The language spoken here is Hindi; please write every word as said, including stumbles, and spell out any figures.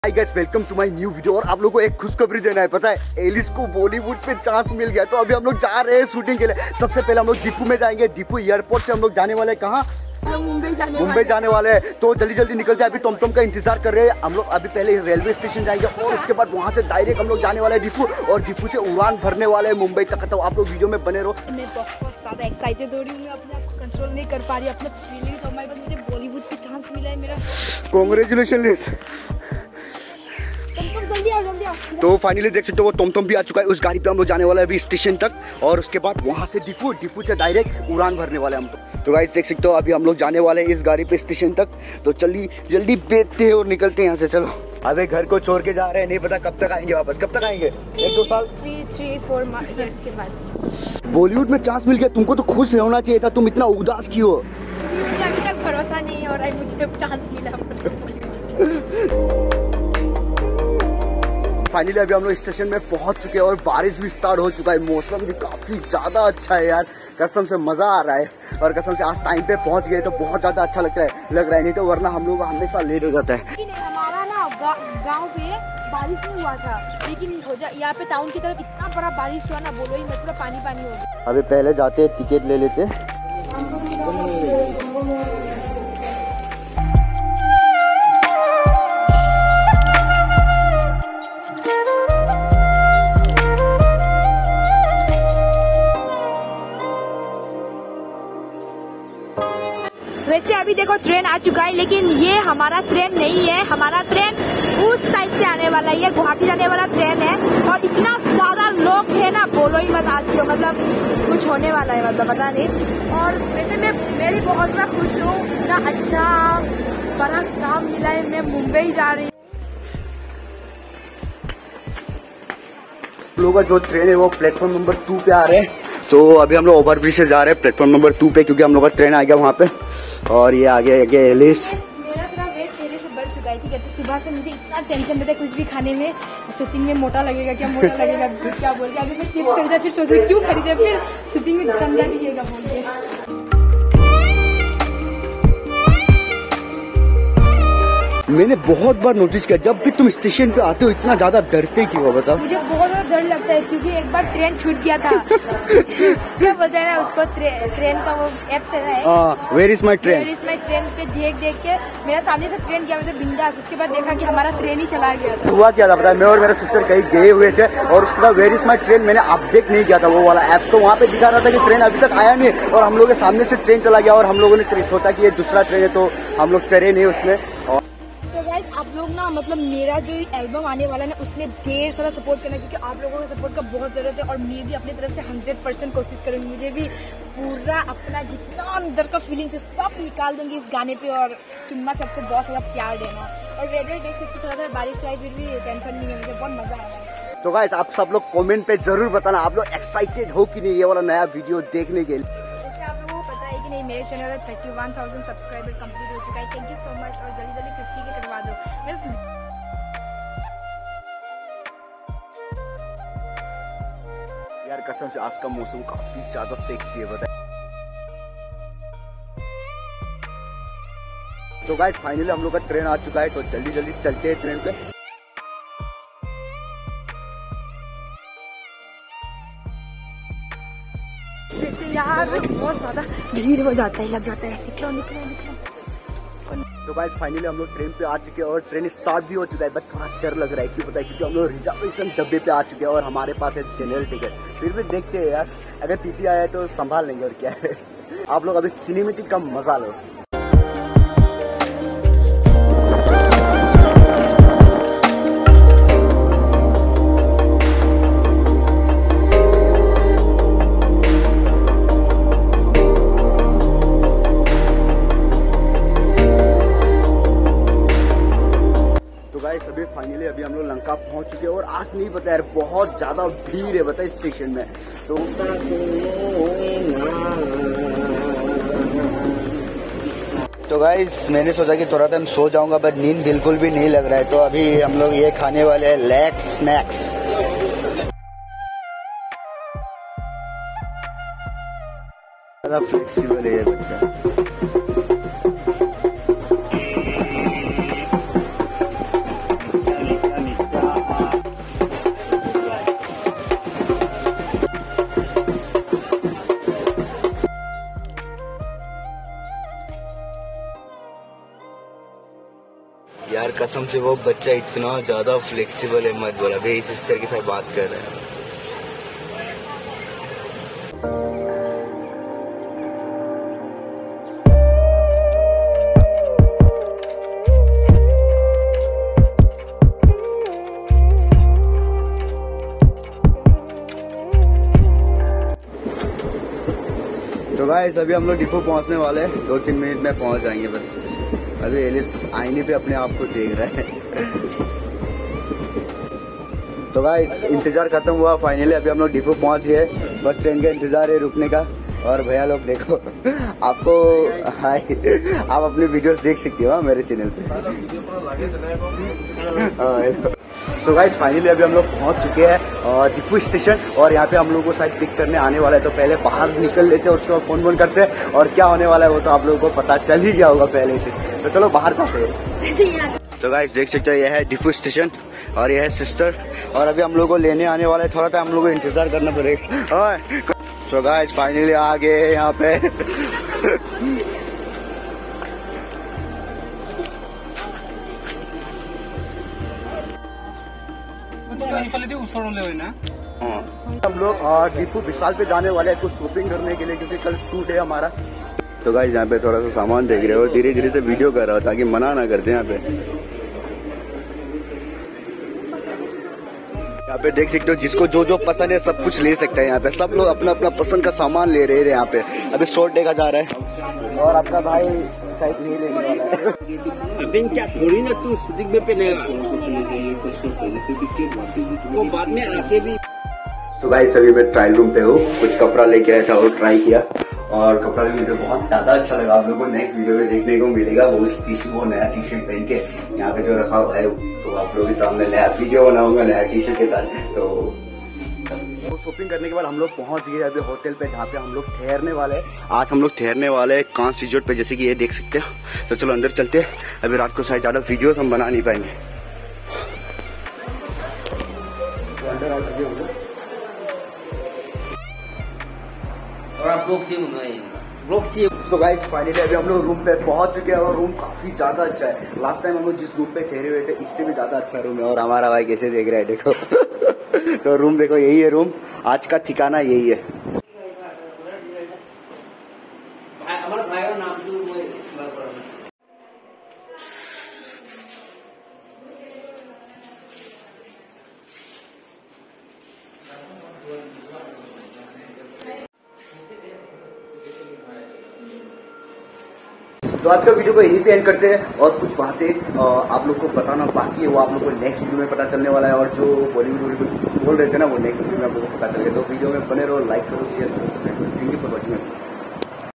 Hi guys, welcome to my new video. और आप लोगों को एक खुशखबरी देना है। पता है, एलिस को बॉलीवुड पे चांस मिल गया, तो अभी हम लोग जा रहे हैं शूटिंग के लिए। सबसे पहले हम लोग दीपू में जाएंगे। दीपू एयरपोर्ट से हम लोग जाने वाले हैं कहाँ? मुंबई जाने मुंबई जाने वाले हैं। तो जल्दी जल्दी निकलते हैं, अभी टॉमटॉम का इंतजार कर रहे हैं हम लोग। अभी पहले रेलवे स्टेशन जाएंगे और उसके बाद वहाँ से डायरेक्ट हम लोग जाने वाले हैं दीपू, और दीपू से उड़ान भरने वाले हैं मुंबई तक। तो आप लोग वीडियो में बने रहो। मैं बहुत ज़्यादा एक्साइटेड हो रही हूँ, मैं अपने आप को कंट्रोल नहीं कर पा रही अपने फीलिंग्स। और मुझे बॉलीवुड पे चांस मिला है मेरा। कॉन्ग्रेचुलेशन लिस। जल्दी आओ जल्दी आओ। तो फाइनली देख सकते हो वो टॉमटॉम भी आ चुका है। उस गाड़ी पे हम लोग जाने वाले हैं अभी स्टेशन तक, और उसके बाद वहाँ से दीपू दीपू से डायरेक्ट उड़ान भरने वाले हम तो। तो गाइस देख सकते हो अभी हम लोग जाने वाले हैं इस गाड़ी पे स्टेशन तक। तो जल्दी जल्दी बेचते हैं और निकलते हैं यहाँ से। चलो, अबे घर को छोड़ के जा रहे हैं, नहीं पता कब तक आएंगे वापस। कब तक आएंगे? एक दो साल थ्री थ्री फोर इयर्स के बाद। बॉलीवुड में चांस मिल गया, तुमको तो खुश होना चाहिए था। तुम इतना उदास क्यों हो? मुझे अभी तक भरोसा नहीं हो रहा है मुझे चांस मिला। फाइनली अभी हम लोग स्टेशन में पहुंच चुके हैं और बारिश भी स्टार्ट हो चुका है। मौसम भी काफी ज्यादा अच्छा है यार, कसम से मजा आ रहा है। और कसम से आज टाइम पे पहुंच गए तो बहुत ज्यादा अच्छा लगता है लग रहा है, नहीं तो वरना हम लोग हमेशा लेट हो जाता है। हमारा ना गाँव पे बारिश नहीं हुआ था, लेकिन यहाँ पे टाउन की तरफ इतना बड़ा बारिश हुआ ना, बोलो ही मत, पूरा पानी पानी हो गया। अभी पहले जाते हैं, टिकट ले लेते हैं। वैसे अभी देखो ट्रेन आ चुका है, लेकिन ये हमारा ट्रेन नहीं है। हमारा ट्रेन उस साइड से आने वाला है, ये गुवाहाटी जाने वाला ट्रेन है। और इतना ज्यादा लोग है ना, बोलो ही मत। आज तो मतलब कुछ होने वाला है, मतलब पता नहीं। और वैसे मैं मैं भी बहुत ज्यादा खुश हूँ, इतना अच्छा बड़ा काम मिला है। मैं मुंबई जा रही हूँ। लोगों का जो ट्रेन है वो प्लेटफॉर्म नंबर टू पे आ रहे हैं। तो अभी हम लोग ओवरब्रिज से जा रहे हैं प्लेटफॉर्म नंबर टू पे, क्योंकि हम लोग का ट्रेन आ गया वहाँ पे। और ये आगे आगे एलिस। मेरा पूरा वेट पहले से बढ़ चुका है, ठीक है। तो सुबह से मुझे इतना टेंशन रहता है कुछ भी खाने में। शूटिंग में मोटा लगेगा क्या, मोटा लगेगा क्या बोल के अभी मैं चिप्स खरीदा, फिर सोच रही क्यों खरीदे, फिर शूटिंग में गंदा दिखेगा बोल के। मैंने बहुत बार नोटिस किया, जब भी तुम स्टेशन पे आते हो इतना ज्यादा डरते क्यों हो? बताओ। मुझे बहुत ज्यादा डर लगता है, क्योंकि एक बार ट्रेन छूट गया था। क्या बोलते हैं ना उसको, ट्रे, ट्रेन का वो एप्स है, where is my train. Where is my train पे देख देख के मेरा सामने से ट्रेन गया, मैं तो बिंदास। उसके बाद देखा कि हमारा ट्रेन ही चला गया था। हुआ क्या था पता है, मैं और मेरा सिस्टर कहीं गए हुए थे, और उसके बाद वेयर इज माई ट्रेन मैंने अपडेट नहीं किया था वो वाला एप्स। तो वहाँ पे दिखा रहा था कि ट्रेन अभी तक आया नहीं, और हम लोग के सामने से ट्रेन चला गया। और हम लोगों ने सोचा कि ये दूसरा ट्रेन है, तो हम लोग चढ़े नहीं उसमें। आप लोग ना, मतलब मेरा जो एल्बम आने वाला है ना, उसमें ढेर सारा सपोर्ट करना, क्योंकि आप लोगों का सपोर्ट का बहुत जरूरत है। और मैं भी अपनी तरफ से हंड्रेड परसेंट कोशिश करूंगी। मुझे भी पूरा अपना जितना अंदर का फीलिंग्स है सब निकाल दूंगी इस गाने पे। और तुम्हारा सबको बहुत ज्यादा प्यार देना। और वेदर देख सकते, थोड़ा सा बारिश आई, फिर भी टेंशन नहीं है, मुझे बहुत मजा आ रहा है। तो गाइस, आप सब लोग कमेंट पे जरूर बताना आप लोग एक्साइटेड हो कि नहीं ये वाला नया वीडियो देखने के लिए। नहीं, मेरे चैनल में thirty one thousand subscriber complete हो चुका है। Thank you so much. और जल्दी जल्दी फिफ्टी के करवा दो। यार कसम से आज का मौसम काफी ज्यादा सेक्सी है, बताए। तो गाइस फाइनली हम लोग का ट्रेन आ चुका है, तो जल्दी जल्दी चलते हैं ट्रेन पे। यार बहुत ज्यादा भीड़ हो जाता है, लग जाता है। निकलो निकलो निकलो। तो गाइस फाइनली हम लोग ट्रेन पे आ चुके हैं, और ट्रेन स्टार्ट भी हो चुका है। बट थोड़ा डर लग रहा है, क्यों पता है, क्योंकि हम लोग रिजर्वेशन डब्बे पे आ चुके हैं और हमारे पास है जनरल टिकट। फिर भी देखते हैं यार, अगर टीटी आया है तो संभाल लेंगे, और क्या है। आप लोग अभी सिनेमेटिक का मजा लो। अभी फाइनली अभी हम लोग लंका पहुंच चुके हैं, और आज नहीं पता यार, बहुत ज्यादा भीड़ है बता स्टेशन में। तो तो गाइस मैंने सोचा कि थोड़ा टाइम सो जाऊंगा, बट नींद बिल्कुल भी नहीं लग रहा है। तो अभी हम लोग ये खाने वाले हैं लैक्स स्नैक्स। ज्यादा फ्लेक्सिबल है ये बच्चा। कसम से वो बच्चा इतना ज्यादा फ्लेक्सिबल है, मत बोला भाई, सिस्टर के साथ बात कर रहा है। तो गाइस अभी हम लोग डिपो पहुंचने वाले हैं, दो तीन मिनट में पहुंच जाएंगे बस। अभी एलिस आईने पे अपने आप को देख रहा है। तो गाइस इंतजार खत्म हुआ फाइनली, अभी हम लोग डिपो पहुंच गए, बस ट्रेन का इंतजार है रुकने का। और भैया लोग देखो आपको हाय, आप अपने वीडियोस देख सकते हो मेरे चैनल पे। सो गाइस फाइनली अभी हम लोग पहुंच चुके हैं डिपो स्टेशन, और यहाँ पे हम लोगों को शायद पिक करने आने वाला है। तो पहले बाहर निकल लेते हैं, उसके बाद फोन फोन करते हैं, और क्या होने वाला है वो तो आप लोगों को पता चल ही गया होगा पहले से। तो चलो बाहर जाते हैं। तो गाइस देख सकते हो यह है डिपो स्टेशन, और यह है सिस्टर, और अभी हम लोग को लेने आने वाला है। थोड़ा सा हम लोग को इंतजार करना पड़ेगा। तो गाइस फाइनली आ गए यहाँ पे। हम लोग डिपो विशाल पे जाने वाले हैं कुछ शॉपिंग करने के लिए, क्योंकि कल शूट है हमारा। तो गाइस यहाँ पे थोड़ा सा सामान देख रहे हो, धीरे धीरे से वीडियो कर रहा हो ताकि मना ना कर दे। यहाँ पे यहाँ पे देख सकते हो जिसको जो जो पसंद है सब कुछ ले सकता है। यहाँ पे सब लोग अपना अपना पसंद का सामान ले रहे हैं। यहाँ पे अभी शॉर्ट देखा जा रहा है, और आपका भाई साइड नहीं लेने वाला है। अभी क्या थोड़ी ना तू शूटिंग में पहनेगा, वो बाद में आके भी। तो गाइस अभी मैं ट्रायल रूम पे हूँ, कुछ कपड़ा लेके आया था और ट्राई किया, और कपड़ा भी मुझे बहुत ज्यादा अच्छा लगा। आप लोगों को नेक्स्ट वीडियो में देखने को मिलेगा वो उस टी शर्ट, वो नया टी शर्ट पहन के यहाँ पे जो रखा हुआ है, तो आप लोगों के सामने नया वीडियो बनाऊंगा नया टी शर्ट के साथ। तो तो शॉपिंग करने के बाद हम लोग पहुंच गए अभी होटल पे, जहाँ पे हम लोग ठहरने वाले हैं। आज हम लोग ठहरने वाले हैं कांच रिजॉर्ट पे, जैसे कि ये देख सकते हैं। तो चलो अंदर चलते हैं, अभी रात को शायद ज्यादा वीडियोस हम बना नहीं पाएंगे। तो अंदर आ चुके हैं और आप लोग से ब्लॉग से। सो गाइस फाइनली अभी हम लोग रूम पे पहुंच चुके हैं, और रूम काफी ज्यादा अच्छा है। लास्ट टाइम हम लोग जिस रूम पे ठहरे हुए थे इससे भी ज्यादा अच्छा रूम है, और हमारा भाई कैसे देख रहा है देखो। तो रूम देखो, यही है रूम, आज का ठिकाना यही है। हमारा भाई का नाम जो तो आज का वीडियो को यहीं पे एंड करते हैं, और कुछ बातें आप लोग को बताना बाकी है, वो आप लोग को नेक्स्ट वीडियो में पता चलने वाला है। और जो बॉलीवुड बोल रहे थे ना, वो नेक्स्ट वीडियो में आप लोग को पता चल गया। तो वीडियो में बने रहो, लाइक करो, शेयर करो, सब्सक्राइब करो। Thank you for watching.